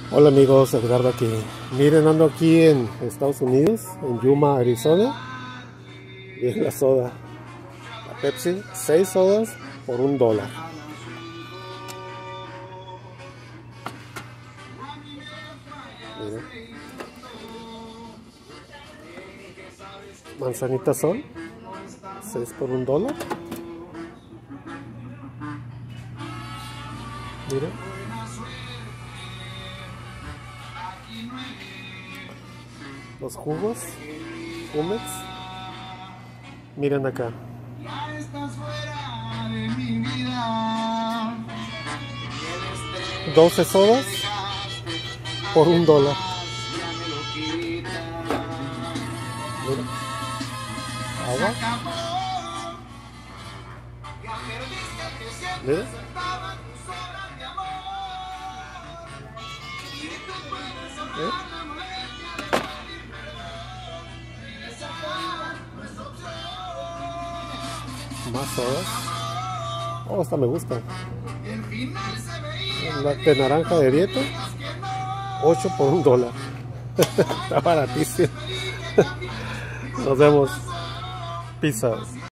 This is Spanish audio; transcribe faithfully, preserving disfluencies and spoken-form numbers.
Hola amigos, Edgardo aquí. Miren, ando aquí en Estados Unidos, en Yuma, Arizona. Y es la soda, la Pepsi, seis sodas por un dólar. Miren. Manzanita Sol, seis por un dólar. Miren. Los jugos, Jumex. Miren acá. doce sodas por un dólar. Miren. Agua. Miren. ¿Eh? Más sodas. Oh, esta me gusta. La de naranja de dieta, ocho por un dólar. Está baratísimo. Nos vemos. Peace out.